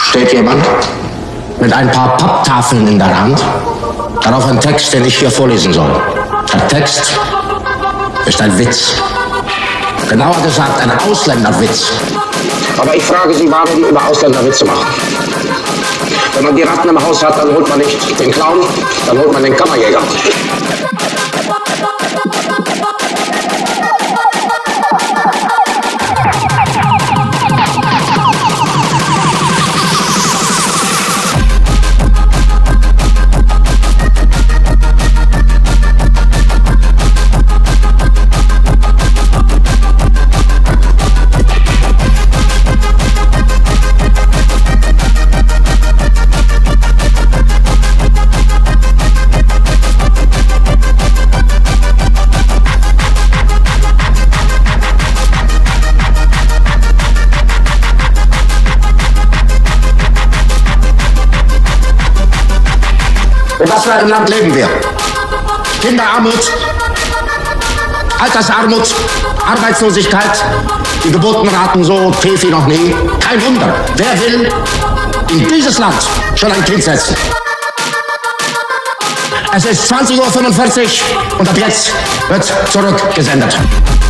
steht jemand mit ein paar Papptafeln in der Hand, darauf ein Text, den ich hier vorlesen soll. Der Text ist ein Witz. Genauer gesagt, ein Ausländerwitz. Aber ich frage Sie, warum die über Ausländerwitze machen. Wenn man die Ratten im Haus hat, dann holt man nicht den Clown, dann holt man den Kammerjäger. In was für einem Land leben wir? Kinderarmut, Altersarmut, Arbeitslosigkeit, die Geburtenraten so tief wie noch nie. Kein Wunder. Wer will in dieses Land schon ein Kind setzen? Es ist 20:45 Uhr und ab jetzt wird zurückgesendet.